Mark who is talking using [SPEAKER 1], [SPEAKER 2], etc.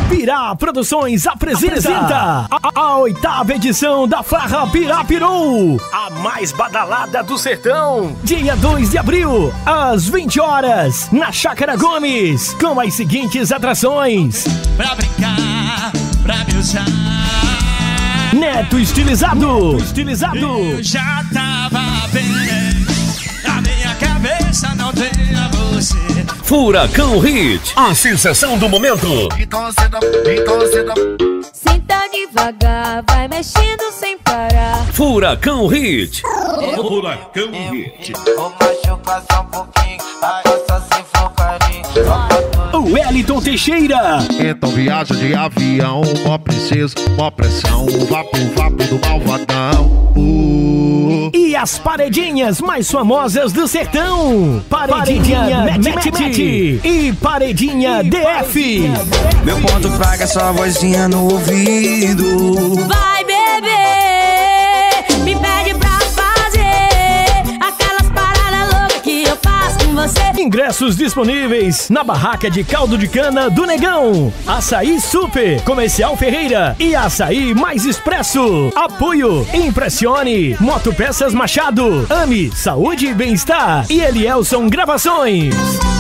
[SPEAKER 1] Pirá Produções apresenta a 8ª edição da Farra Pirá Pirou, a mais badalada do sertão. Dia 2 de abril, às 20 horas, na Chácara Gomes, com as seguintes atrações:
[SPEAKER 2] pra brincar, pra me usar.
[SPEAKER 1] Neto Estilizado.
[SPEAKER 2] Eu já tava bem, na minha cabeça não tinha você.
[SPEAKER 3] Furacão Hit, a sensação do momento.
[SPEAKER 4] Então senta devagar, vai mexendo sem parar.
[SPEAKER 3] Furacão Hit.
[SPEAKER 2] Furacão Hit.
[SPEAKER 4] Vou machucar só um pouquinho, só se for carinho.
[SPEAKER 1] O Wellington Teixeira.
[SPEAKER 5] Então viaja de avião, mó princesa, mó pressão, vapo do malvadão.
[SPEAKER 1] E as paredinhas mais famosas do sertão. Paredinha Mete e Paredinha DF.
[SPEAKER 6] Meu ponto fraco é só a vozinha no ouvido.
[SPEAKER 4] Vai beber, me pede pra fazer aquelas paradas loucas que eu faço com você.
[SPEAKER 1] Ingressos disponíveis na barraca de caldo de cana do Negão, Açaí Super, Comercial Ferreira e Açaí Mais Expresso. Apoio Impressione, Motopeças Machado, Ame, Saúde e Bem-Estar e Elielson Gravações.